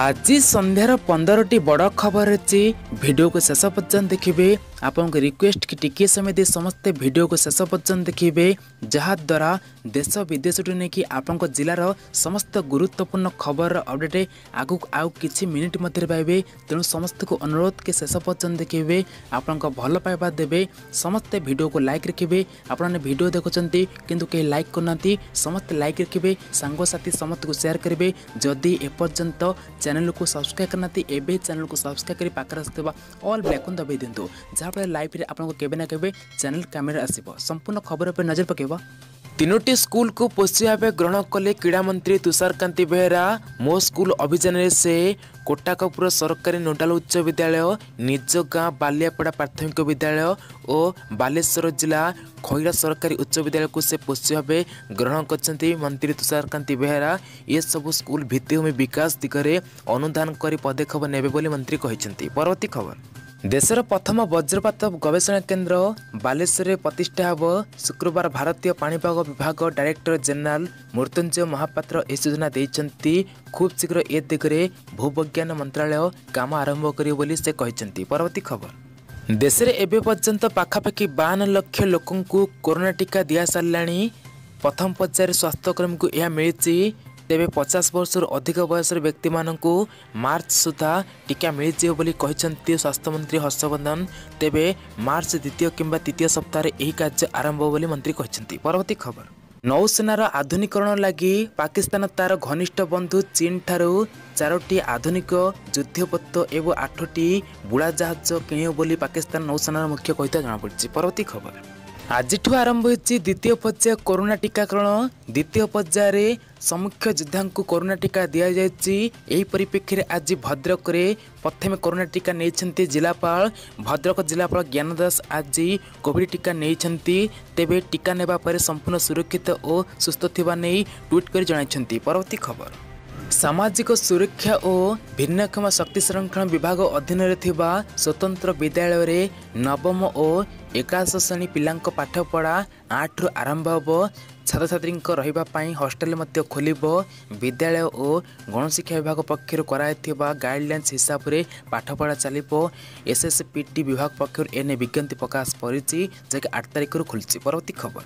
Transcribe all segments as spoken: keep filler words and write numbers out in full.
आज संध्यार पंद्रह टी बड़ खबर अच्छी वीडियो को शेष पर्यंत देखिए। आपन को रिक्वेस्ट कि टिके समय दे समस्ते वीडियो को शेष पर्यंत देखिए, जहाद्वारा देश विदेश नहीं कि आपण जिलार समस्त गुरुत्वपूर्ण खबर अपडेट आगु आउ किछि मिनिट मध्य पाइबे। तेणु समस्त को अनुरोध के शेष पर्यंत देखिए, आपण भल पाइबा देवे। समस्ते वीडियो को लाइक रखिए। आपने वीडियो देखुंत किंतु कहीं लाइक करना, समस्त लाइक रखिए, सांगसाथी समस्त को शेयर करेंगे। जदि एपर्यंत चैनल को सब्सक्राइब करना एवं चैनल को सब्सक्राइब कर पाकर आसुवा ऑल ब्लैक दबाई दिंतु, जहाँफल लाइव रे आपको केबे ना केबे चैनल कैमेरा आसीबो। संपूर्ण खबर पर नजर पकेबा। तीनोटी स्कूल को पोषी भाव ग्रहण कले क्रीड़ा मंत्री तुषारकांति बेहेरा। मो स्कूल अभियान से कोटाकपुर सरकारी नोडाल उच्च विद्यालय, निज गाँ बालियापड़ा प्राथमिक विद्यालय और बालेश्वर जिला खैरा सरकारी उच्च विद्यालय को से पोषी भाव ग्रहण करछंती मंत्री तुषारकांति बेहेरा। ये सब स्कूल भित्तिभूमि विकास दिगरे अनुदान कर पदक्षेप नेबे बोली मंत्री कहिसेंती। परवर्ती खबर, देशर प्रथम वज्रपात गवेषणा केन्द्र बालेश्वर प्रतिष्ठा हो। शुक्रवार भारतीय पाणीपाग विभाग डायरेक्टर जनरल मृत्युंजय महापात्र यह सूचना देइछंती। खूब शीघ्र ए दिगरे भूविज्ञान मंत्रालय काम आरंभ करियो बोली से कहिसेंती। परवर्ती खबर, देश में एबे पर्यंत पाखापाखि बावन लक्ष लोकों को कोरोना टीका दिया साराणी। प्रथम पर्यायर स्वास्थ्यकर्मी को यह मिली। तेबे पचास वर्ष अधिक बयस व्यक्ति मानकु मार्च सुधा टीका मिल बोली कहते स्वास्थ्य मंत्री हर्षवर्धन। तेबे मार्च द्वितीय किंबा तृतीय सप्ताह यह कार्य आरंभ बोली मंत्री कहते। परवर्ती खबर, नौसेनार आधुनिकरण लगी पाकिस्तान तार घनिष्ठ बंधु चीन ठारू चारोटी आधुनिक युद्धपोत एवं आठटी बुड़ा जहाज किणिब बोली पाकिस्तान नौसेनार मुख्य कही जमापड़ी। परवर्ती खबर, आज आरंभ होती द्वितीय पर्याय कोरोना टीकाकरण। द्वितीय पर्यायर सम्मुख्य योद्धा को कोरोना टीका दि जाए। परिप्रेक्षी आज भद्रक रे प्रथम कोरोना टीका नहीं जिलापाल। भद्रक जिलापाल ज्ञान दास आज कोविड टीका नहीं। तेबे टीका नेबा पर संपूर्ण सुरक्षित और सुस्थ थिबा नहीं ट्वीट कर जणाइछंती। परवर्ती खबर, सामाजिक सुरक्षा और भिन्नक्षम शक्ति संरक्षण विभाग अधीन थिबा स्वतंत्र विद्यालय रे नवम और एकादश श्रेणी पिलांक पाठपढ़ा आठ रु आरंभ हो। छात्र छात्री रही हॉस्टेल खोल। विद्यालय और गणशिक्षा विभाग पक्षर कराइथिबा गाइडलाइंस हिसाब से पाठपढ़ा चलो। एसएसपीटी विभाग पक्षर एने विज्ञप्ति प्रकाश करिछि, जे आठ तारिख खुलछि। परवर्ती खबर,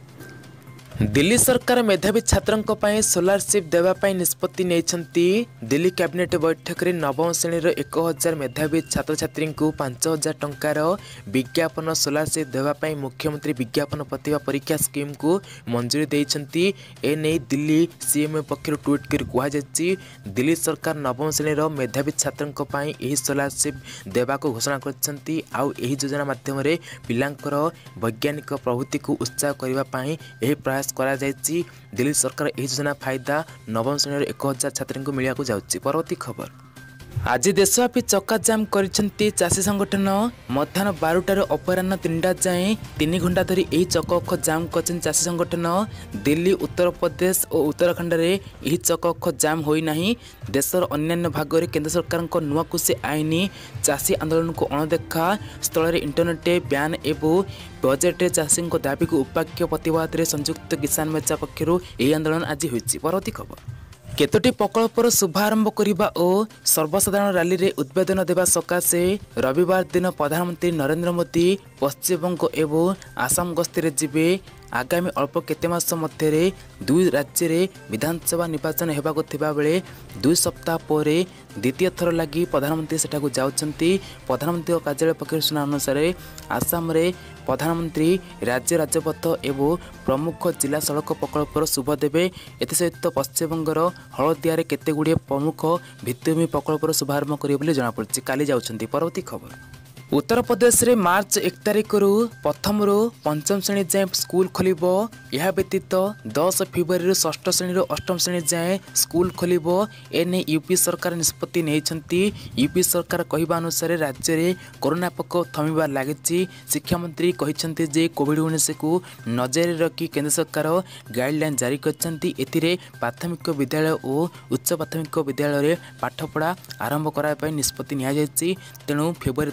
दिल्ली सरकार मेधावी छात्रों पर स्कॉलरशिप देवाई निष्पत्ति नहीं। दिल्ली कैबिनेट बैठक में नवम श्रेणी एक हजार मेधावी छात्र छात्री को पांच हजार टंकार विज्ञापन स्कॉलरशिप देवाई मुख्यमंत्री विज्ञापन प्रतिभा परीक्षा स्कीम को मंजूरी देइछंती। एने दिल्ली सीएम पक्षर ट्वीट कर कहुई, दिल्ली सरकार नवम श्रेणी मेधावी छात्रों पर यह स्कॉलरशिप देवा घोषणा करछंती। आउ एही योजना माध्यम पिलांकर वैज्ञानिक प्रवृत्ति को उत्साह करने यह प्रयास करा जायछि। दिल्ली सरकार यह योजना फायदा नवम श्रेणी एक हजार छात्री को मिलने जाउछि। परवर्ती खबर, आज देशव्यापी चक्का जाम करिसेंती चाषी संगठन। मध्याह्न बारटार अपराह्न तीनटा जाए तीन घंटा धरी यही चक्क जाम कर चाषी संगठन। दिल्ली, उत्तर प्रदेश और उत्तराखंड रे यही चक्क जाम होना। देशर अन्य भाग में केंद्र सरकार नुआ कृषि आईन चाषी आंदोलन को अणदेखा। स्थल इंटरनेट ब्यान एवं बजेट चाषी दाबी को उपाख्य प्रतिवाद संयुक्त किसान मोर्चा पक्षर यह आंदोलन आज होइछि। परवर्ती खबर, केतोटी प्रकल्पर शुभारंभ करने और सर्वसाधारण रैली रे उद्बोधन देवा सकाशे रविवार दिन प्रधानमंत्री नरेंद्र मोदी पश्चिमबंग एवं आसाम गस्ती जिबे। आगामी अल्प केते मास मध्य दुई राज्य रे विधानसभा निर्वाचन होबाको थिबा बेले दुई सप्ताह पर द्वितीय थर लगी प्रधानमंत्री सेठाकू जाउछंती। प्रधानमंत्री कार्यालय पक्षर सूचना अनुसार आसाम रे प्रधानमंत्री राज्य राजपथ एवं प्रमुख जिला सड़क प्रकल्पर शुभ देवे। एसहित पश्चिमबंगर हलदिया केते गुड़िए प्रमुख भित्तिभूमि प्रकल्पर शुभारंभ करेंगे जमापड़ी। काली जाउछंती। परवर्ती खबर, उत्तर प्रदेश रे मार्च एक तारिख रु प्रथम रु पंचम श्रेणी जाए स्कूल खोल। यह व्यतीत दस फेब्रुआरी षष्ठ श्रेणी अष्टम श्रेणी जाए स्कूल खोल। एने यूपी सरकार निष्पत्ति नहीं। यूपी सरकार कहवा अनुसार राज्य में कोरोना प्रकोप थमिबार लगी। शिक्षा मंत्री कहते जे कोविड उन्नीस को नजर रखी केंद्र सरकार गाइडलाइन जारी करछंती। एथिरे प्राथमिक विद्यालय और उच्च प्राथमिक विद्यालय में पाठपढ़ा आरंभ कराया निष्पत्ति नि जायछि। तेणु फेब्रुआरी दस तारिख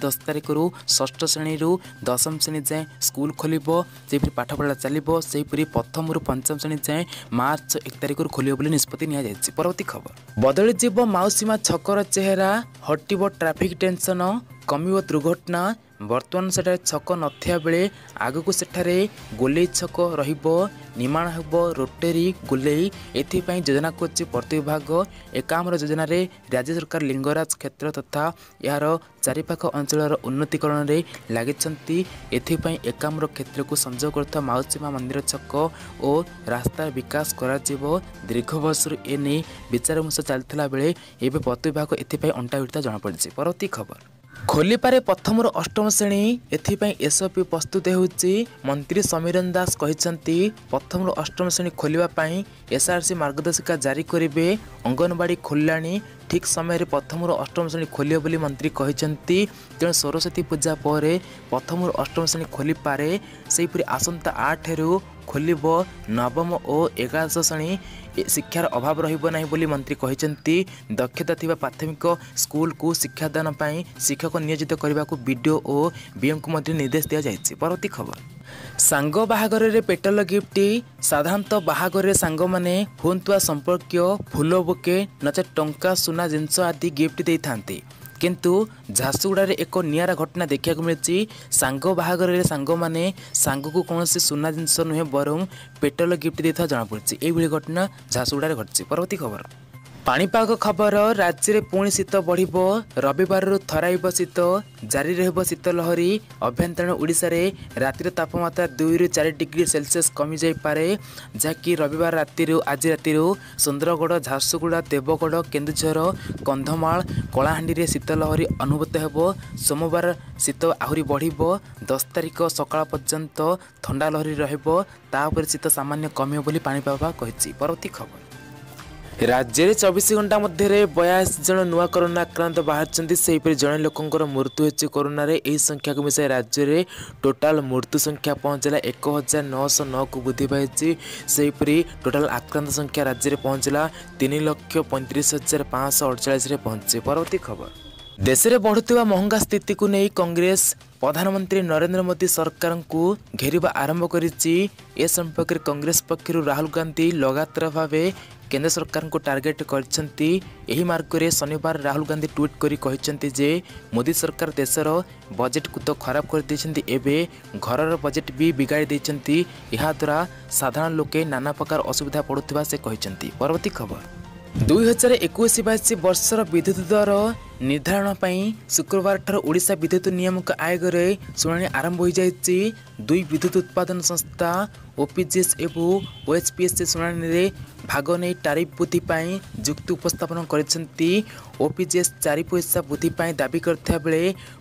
तारिखରୁ ଷଷ୍ଠ ଶ୍ରେଣୀରୁ ଦଶମ ଶ୍ରେଣୀ ଯାଏଁ ସ୍କୁଲ ଖୋଲିବ। ସେହିପରି ପାଠପଢ଼ା ଚାଲିବ। ସେହିପରି ପ୍ରଥମରୁ ପଞ୍ଚମ ଶ୍ରେଣୀ ଯାଏଁ ମାର୍ଚ୍ଚ ଏକ ତାରିଖରୁ ଖୋଲିବ ବୋଲି ନିଷ୍ପତ୍ତି ନିଆଯାଇଛି। ପରବର୍ତ୍ତୀ ଖବର, ବଦଳିଯିବ ମାଉସୀମା ଛକର ଚେହେରା, ହଟିବ ଟ୍ରାଫିକ ଟେନସନ, କମିବ ଦୁର୍ଘଟଣା। ବର୍ତ୍ତମାନ ସେଠାରେ ଛକ ନଥିବା ବେଳେ ଆଗକୁ ସେଠାରେ ଗୋଲେଇ ଛକ ରହିବ। ନିର୍ମାଣ ହେବ ରୋଟେରୀ ଗୋଲେଇ। ଏଥିପାଇଁ ଯୋଜନା କରୁଛି ପ୍ରତି ବିଭାଗ। ଏକାମ୍ର ଯୋଜନାରେ ରାଜ୍ୟ ସରକାର ଲିଙ୍ଗରାଜ କ୍ଷେତ୍ର ତଥା ଏହାର ଚାରିପାଖ ଅଞ୍ଚଳର ଉନ୍ନତିକରଣରେ ଲାଗିଛନ୍ତି। ଏଥିପାଇଁ ଏକାମ୍ର କ୍ଷେତ୍ରକୁ ସଂଯୋଗ କରୁଥିବା ମାଉସୀମା ମନ୍ଦିର ଛକ ଓ ରାସ୍ତାର ବିକାଶ କରାଯିବ। ଦୀର୍ଘ ବର୍ଷରୁ ଏନେଇ ବିଚାର ବିମର୍ଶ ଚାଲିଥିଲା ବେଳେ ଏବେ ପ୍ରତି ବିଭାଗ ଏଥିପାଇଁ ଅଣ୍ଟା ଭିଡ଼ିଥିବା ଜଣାପଡ଼ିଛି। ପରବର୍ତ୍ତୀ ଖବର, ଖୋଲିପାରେ ପ୍ରଥମରୁ ଅଷ୍ଟମ ଶ୍ରେଣୀ, ଏଥିପାଇଁ ଏସ୍ଓପି ପ୍ରସ୍ତୁତ ହେଉଛି। ମନ୍ତ୍ରୀ ସମୀରନ ଦାସ କହିଛନ୍ତି ପ୍ରଥମରୁ ଅଷ୍ଟମ ଶ୍ରେଣୀ ଖୋଲିବା ପାଇଁ ଏସ୍ଆର୍ସି ମାର୍ଗଦର୍ଶିକା ଜାରି କରିବେ। ଅଙ୍ଗନବାଡ଼ି ଖୋଲିଲାଣି, ଠିକ୍ ସମୟରେ ପ୍ରଥମରୁ ଅଷ୍ଟମ ଶ୍ରେଣୀ ଖୋଲିବ ବୋଲି ମନ୍ତ୍ରୀ କହିଛନ୍ତି। ତେଣୁ ସରସ୍ୱତୀ ପୂଜା ପରେ ପ୍ରଥମରୁ ଅଷ୍ଟମ ଶ୍ରେଣୀ ଖୋଲିପାରେ। ସେହିପରି ଆସନ୍ତା ଆଠରୁ ଖୋଲିବ ନବମ ଓ ଏକାଦଶ ଶ୍ରେଣୀ। ଶିକ୍ଷାର ଅଭାବ ରହିବ ନାହିଁ ବୋଲି ମନ୍ତ୍ରୀ କହିଛନ୍ତି। ଦକ୍ଷତା ଥିବା ପ୍ରାଥମିକ ସ୍କୁଲକୁ ଶିକ୍ଷାଦାନ ପାଇଁ ଶିକ୍ଷକ ନିୟୋଜିତ କରିବାକୁ ବିଡିଓ ଓ ବିଓଙ୍କୁ ମଧ୍ୟ ନିର୍ଦ୍ଦେଶ ଦିଆଯାଇଛି। ପରବର୍ତ୍ତୀ ଖବର, ସାଙ୍ଗ ବାହାଘରରେ ପେଟ୍ରୋଲ ଗିଫ୍ଟ। ସାଧାରଣତଃ ବାହାଘରରେ ସାଙ୍ଗମାନେ ହୁଅନ୍ତୁଆ ସମ୍ପର୍କୀୟ ଫୁଲ ବୁକେ ନଚେତ୍ ଟଙ୍କା ସୁନା ଜିନିଷ ଆଦି ଗିଫ୍ଟ ଦେଇଥାନ୍ତି। କିନ୍ତୁ ଝାରସୁଗୁଡ଼ାରେ ଏକ ନିଆରା ଘଟଣା ଦେଖିବାକୁ ମିଳିଛି। ସାଙ୍ଗ ବାହାଘରରେ ସାଙ୍ଗମାନେ ସାଙ୍ଗକୁ କୌଣସି ସୁନା ଜିନିଷ ନୁହେଁ ବରଂ ପେଟ୍ରୋଲ ଗିଫ୍ଟ ଦେଇଥିବା ଜଣାପଡ଼ିଛି। ଏଇଭଳି ଘଟଣା ଝାରସୁଗୁଡ଼ାରେ ଘଟିଛି। ପରବର୍ତ୍ତୀ ଖବର, ପାଣିପାଗ ଖବର, ରାଜ୍ୟରେ ପୁଣି ଶୀତ ବଢ଼ିବ। ରବିବାରରୁ ଥରାଇବ ଶୀତ, ଜାରି ରହିବ ଶୀତ ଲହରୀ। ଆଭ୍ୟନ୍ତରୀଣ ଓଡ଼ିଶାରେ ରାତିର ତାପମାତ୍ରା ଦୁଇରୁ ଚାରି ଡିଗ୍ରୀ ସେଲସିୟସ୍ କମିଯାଇପାରେ, ଯାହାକି ରବିବାର ରାତିରୁ ଆଜି ରାତିରୁ ସୁନ୍ଦରଗଡ଼, ଝାରସୁଗୁଡ଼ା, ଦେବଗଡ଼, କେନ୍ଦୁଝର, କନ୍ଧମାଳ, କଳାହାଣ୍ଡିରେ ଶୀତ ଲହରୀ ଅନୁଭୂତ ହେବ। ସୋମବାର ଶୀତ ଆହୁରି ବଢ଼ିବ। ଦଶ ତାରିଖ ସକାଳ ପର୍ଯ୍ୟନ୍ତ ଥଣ୍ଡା ଲହରୀ ରହିବ। ତାପରେ ଶୀତ ସାମାନ୍ୟ କମିବ ବୋଲି ପାଣିପାଗ କହିଛି। ପରବର୍ତ୍ତୀ ଖବର, ରାଜ୍ୟରେ ଚବିଶ ଘଣ୍ଟା ମଧ୍ୟରେ ବୟାଅଶୀ ଜଣ ନୂଆ କରୋନା ଆକ୍ରାନ୍ତ ବାହାରିଛନ୍ତି। ସେହିପରି ଜଣେ ଲୋକଙ୍କର ମୃତ୍ୟୁ ହୋଇଛି କରୋନାରେ। ଏହି ସଂଖ୍ୟାକୁ ମିଶାଇ ରାଜ୍ୟରେ ଟୋଟାଲ ମୃତ୍ୟୁ ସଂଖ୍ୟା ପହଞ୍ଚିଲା ଏକ ହଜାର ନଅଶହ ନଅକୁ ବୃଦ୍ଧି ପାଇଛି। ସେହିପରି ଟୋଟାଲ ଆକ୍ରାନ୍ତ ସଂଖ୍ୟା ରାଜ୍ୟରେ ପହଞ୍ଚିଲା ତିନି ଲକ୍ଷ ପଇଁତିରିଶ ହଜାର ପାଞ୍ଚଶହ ଅଡ଼ଚାଳିଶରେ ପହଞ୍ଚିଛି। ପରବର୍ତ୍ତୀ ଖବର, ଦେଶରେ ବଢ଼ୁଥିବା ମହଙ୍ଗା ସ୍ଥିତିକୁ ନେଇ କଂଗ୍ରେସ ପ୍ରଧାନମନ୍ତ୍ରୀ ନରେନ୍ଦ୍ର ମୋଦି ସରକାରଙ୍କୁ ଘେରିବା ଆରମ୍ଭ କରିଛି। ଏ ସମ୍ପର୍କରେ କଂଗ୍ରେସ ପକ୍ଷରୁ ରାହୁଲ ଗାନ୍ଧୀ ଲଗାତାର ଭାବେ କେନ୍ଦ୍ର ସରକାରଙ୍କୁ ଟାର୍ଗେଟ କରିଛନ୍ତି। ଏହି ମାର୍ଗରେ ଶନିବାର ରାହୁଲ ଗାନ୍ଧୀ ଟ୍ୱିଟ୍ କରି କହିଛନ୍ତି ଯେ ମୋଦି ସରକାର ଦେଶର ବଜେଟକୁ ତ ଖରାପ କରିଦେଇଛନ୍ତି, ଏବେ ଘରର ବଜେଟ୍ ବି ବିଗାଡ଼ି ଦେଇଛନ୍ତି। ଏହାଦ୍ୱାରା ସାଧାରଣ ଲୋକେ ନାନା ପ୍ରକାର ଅସୁବିଧା ପଡ଼ୁଥିବା ସେ କହିଛନ୍ତି। ପରବର୍ତ୍ତୀ ଖବର, ଦୁଇ ହଜାର ଏକୋଇଶ ବାଇଶ ବର୍ଷର ବିଦ୍ୟୁତ ଦର ନିର୍ଦ୍ଧାରଣ ପାଇଁ ଶୁକ୍ରବାରଠାରୁ ଓଡ଼ିଶା ବିଦ୍ୟୁତ ନିୟାମକ ଆୟୋଗରେ ଶୁଣାଣି ଆରମ୍ଭ ହୋଇଯାଇଛି। ଦୁଇ ବିଦ୍ୟୁତ ଉତ୍ପାଦନ ସଂସ୍ଥା ଓପିଜିଏସ୍ ଏବଂ ଓଏଚ୍ପିଏସ୍ ଶୁଣାଣିରେ ଭାଗ ନେଇ ଟାରିଫ ବୃଦ୍ଧି ପାଇଁ ଯୁକ୍ତି ଉପସ୍ଥାପନ କରିଛନ୍ତି। ଓପିଜିଏସ୍ ଚାରି ପଇସା ବୃଦ୍ଧି ପାଇଁ ଦାବି କରିଥିବା ବେଳେ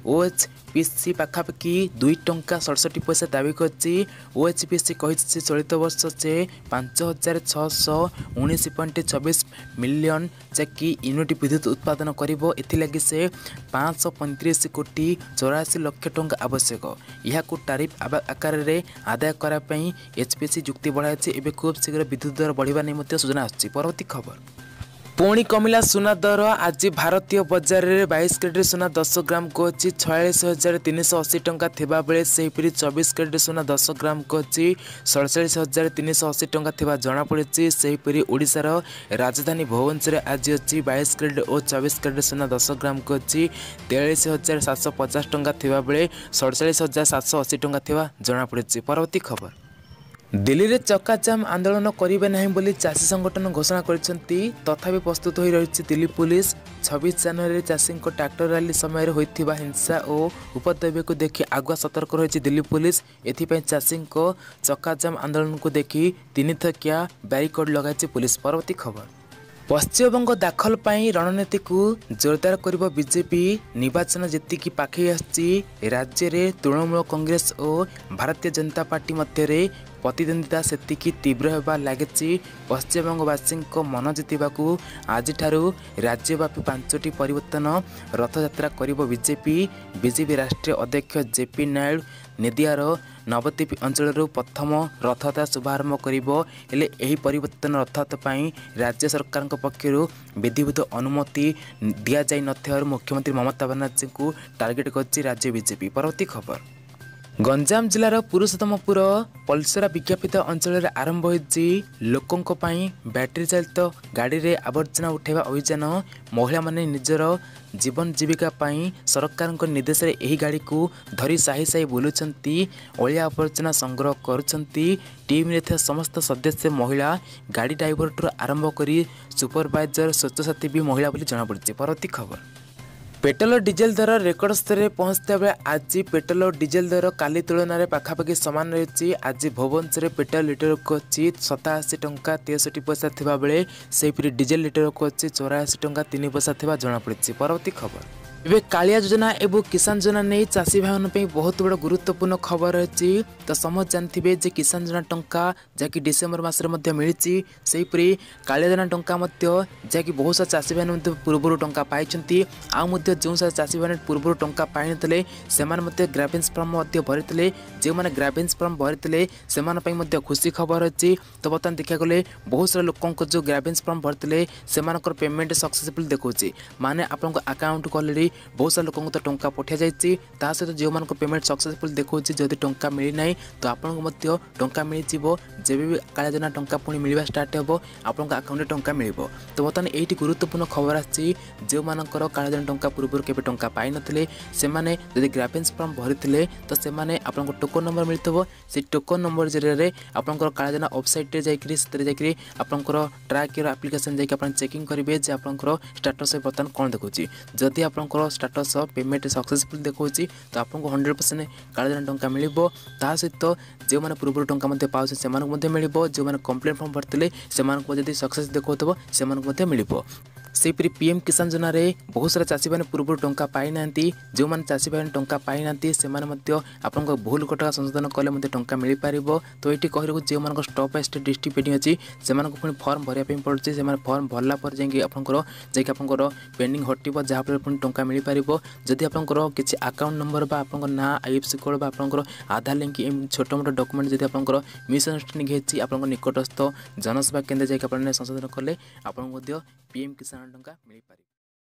ଓଏଚ୍ପିସି ପାଖାପାଖି ଦୁଇ ଟଙ୍କା ସଡ଼ଷଠି ପଇସା ଦାବି କରିଛି। ଓଏଚ୍ପିସି କହିଛି ଯେ ଚଳିତ ବର୍ଷ ସେ ପାଞ୍ଚ ହଜାର ଛଅଶହ ଉଣେଇଶ ପଏଣ୍ଟ ଛବିଶ ମିଲିୟନ ଯାକି ୟୁନିଟ୍ ବିଦ୍ୟୁତ ଉତ୍ପାଦନ କରିବ। ଏଥିଲାଗି ସେ ପାଞ୍ଚଶହ ପଇଁତିରିଶ କୋଟି ଚଉରାଅଶୀ ଲକ୍ଷ ଟଙ୍କା ଆବଶ୍ୟକ। ଏହାକୁ ଟାରିଫ ଆକାରରେ ଆଦାୟ କରିବା ପାଇଁ ଏଚ୍ପିସି ଯୁକ୍ତି ବଢ଼ାଇଛି। ଏବେ ଖୁବ୍ ଶୀଘ୍ର ବିଦ୍ୟୁତ ଦର ବଢ଼ିବା ନେଇ ମଧ୍ୟ ସୂଚନା ଆସୁଛି। ପରବର୍ତ୍ତୀ ଖବର, ପୁଣି କମିଲା ସୁନା ଦର। ଆଜି ଭାରତୀୟ ବଜାରରେ ବାଇଶ କ୍ୟାରେଟ୍ ସୁନା ଦଶ ଗ୍ରାମକୁ ଅଛି ଛୟାଳିଶ ହଜାର ତିନିଶହ ଅଶୀ ଟଙ୍କା ଥିବାବେଳେ ସେହିପରି ଚବିଶ କ୍ୟାରେଟ୍ ସୁନା ଦଶ ଗ୍ରାମକୁ ଅଛି ସଡ଼ଚାଳିଶ ହଜାର ତିନିଶହ ଅଶୀ ଟଙ୍କା ଥିବା ଜଣାପଡ଼ିଛି। ସେହିପରି ଓଡ଼ିଶାର ରାଜଧାନୀ ଭୁବନେଶ୍ୱରରେ ଆଜି ଅଛି ବାଇଶ କ୍ୟାରେଟ୍ ଓ ଚବିଶ କ୍ୟାରେଟ୍ ସୁନା ଦଶ ଗ୍ରାମକୁ ଅଛି ତେୟାଳିଶ ହଜାର ସାତଶହ ପଚାଶ ଟଙ୍କା ଥିବାବେଳେ ସଡ଼ଚାଳିଶ ହଜାର ସାତଶହ ଅଶୀ ଟଙ୍କା ଥିବା ଜଣାପଡ଼ିଛି। ପରବର୍ତ୍ତୀ ଖବର, ଦିଲ୍ଲୀରେ ଚକାଜାମ ଆନ୍ଦୋଳନ କରିବେ ନାହିଁ ବୋଲି ଚାଷୀ ସଂଗଠନ ଘୋଷଣା କରିଛନ୍ତି। ତଥାପି ପ୍ରସ୍ତୁତ ହୋଇ ରହିଛି ଦିଲ୍ଲୀ ପୁଲିସ। ଛବିଶ ଜାନୁଆରୀରେ ଚାଷୀଙ୍କ ଟ୍ରାକ୍ଟର ରାଲି ସମୟରେ ହୋଇଥିବା ହିଂସା ଓ ଉପଦ୍ରବକୁ ଦେଖି ଆଗୁଆ ସତର୍କ ରହିଛି ଦିଲ୍ଲୀ ପୁଲିସ। ଏଥିପାଇଁ ଚାଷୀଙ୍କ ଚକାଜାମ ଆନ୍ଦୋଳନକୁ ଦେଖି ତିନିଥକିଆ ବ୍ୟାରିକେଡ୍ ଲଗାଇଛି ପୁଲିସ। ପରବର୍ତ୍ତୀ ଖବର, ପଶ୍ଚିମବଙ୍ଗ ଦାଖଲ ପାଇଁ ରଣନୀତିକୁ ଜୋରଦାର କରିବ ବିଜେପି। ନିର୍ବାଚନ ଯେତିକି ପାଖେଇ ଆସିଛି ରାଜ୍ୟରେ ତୃଣମୂଳ କଂଗ୍ରେସ ଓ ଭାରତୀୟ ଜନତା ପାର୍ଟି ମଧ୍ୟରେ प्रतिद्वंदिता सेतिकी तीव्र होगा लगी। पश्चिमबंगवासी मन जितवाकू आज राज्यव्यापी पांचटी परिवर्तन रथयात्रा करिबो बीजेपी। बीजेपी राष्ट्रीय अध्यक्ष जेपी नायडू नेदियार नवद्वीप अंचल प्रथम रथयात्रा शुभारंभ करिबो। हेले एही परिवर्तन रथयात्रा पई राज्य सरकार पक्षरु विधिवत अनुमति दिया जाय नथियार मुख्यमंत्री ममता बनर्जी को टार्गेट करछि राज्य बीजेपी। परवर्ती खबर गंजाम जिलार पुरुषोत्तमपुर पलसरा विज्ञापित अंचल आरंभ होइछि लोकों पई बैटरी चालित गाड़ी रे आवर्जना उठाइबा अभियान। महिला माने निजर जीवन जीविका पाई सरकार निर्देश रे एही गाड़ी को धरी साही साही बुलुचंती अलिया आवर्जना संग्रह करुचंती। टीम रे थे समस्त सदस्य महिला गाड़ी ड्राइवर आरंभ करी सुपरवाइजर स्वच्छसाथी भी महिला बोली जना पड़छि। परवर्ती खबर पेट्रोल डीजेल दर रेकर्ड स्तर में पहुंचता बेले आज पेट्रोल डीजेल दर काली तुलन में पाखापाखि सामान रही। आज भुवनेश्वर पेट्रोल लिटर को अच्छी सताशी टंका तेसठी पैसा थिबा बेले सेहीपरि डीजेल लिटर को अच्छी चौराशी टंका तीन पैसा थिबा जଣା पड़िछि। परवर्ती खबर एवं कालिया योजना एवं किसान योजना नहीं चाषी भाई बहुत बड़ा गुरुत्वपूर्ण खबर रही। तो समझ जानते जे किसान योजना टंका जहाँकि डिसेम्बर मसरे मिली सेहीपरि कालिया योजना टंका जहाँकि बहुत सारा चाषी भाई पूर्व टंका पाई आउ जो सारा चाषी भाई पूर्व टंका पाई नथिले सेमाने ग्रावेन्स फॉर्म भरी जो मैंने ग्रावेन्स फॉर्म भरी से खुशी खबर अच्छी। तो बर्तमान देखा गले बहुत सारा लोक जो ग्रावेन्स फॉर्म भरी से पेमेंट सक्सेसफुल देखुची माने आपन अकाउंट को ऑलरेडी बहुत सारा लोक तो टंका पठा जाइए। सहित जो मान पेमेंट सक्सेसफुल देखो जदि टंका मिलना तो आपको टंका मिल जब भी कालिया योजना टंका पुणी मिलवा स्टार्ट हो आपन अकाउंट टंका मिल। तो बर्तमान ये गुरुत्वपूर्ण खबर आसी जो मानकर कालिया योजना टंका पूर्व के टंका पाई नथिले सेमाने जदि ग्रावेन्स फॉर्म भरी तो सेमाने आपन टोकन नंबर मिलथबो से टोकन नंबर जरिए आपनकर कालिया योजना वेबसाइट रे जाकरी से जाकरी आपनकर ट्रैक योर एप्लिकेशन जाकि आपन चेकिंग करेंगे जे आपनकर स्टेटस बर्तमान कौन देखुची। जदि आपनकर स्टेटस पेमेंट सक्सेसफुल देखो तो आपको हंड्रेड परसेंट कालिया योजना टंका मिल। सहित जो मैंने पूर्व टंका पाँच से मिल जो मैंने कंप्लेन फॉर्म भरते से सक्सेस देखो से मिल। सेहीपरि पीएम किसान योजना रे बहुत सारा चाषी भाई पूर्व टंका पाई ना जो मैंने चाषी भाई टंका पाई ना से आपन भूल कटका संशोधन कले टंका मिल पार। तो ये कहूँ जो मान stop by state district pending अच्छी से पुणी फॉर्म भरवाई पड़े से फॉर्म भरला पर जाकि आपंकर जाकि आपंकर पेंडिंग हटिब जहाँफल पुणी टंका मिल पार। जदि आपंकर किसी अकाउंट नंबर बा आपंकर ना आईएफसी कोड बा आपंकर आधार लिंक छोट मोट डॉक्यूमेंट जदि आपंकर मिसअंडरस्टैंडिंग होती आपंकर निकटस्थ जनसेवा केन्द्र जाकि आप संशोधन कले आपको पीएम किसान टंका मिल पार।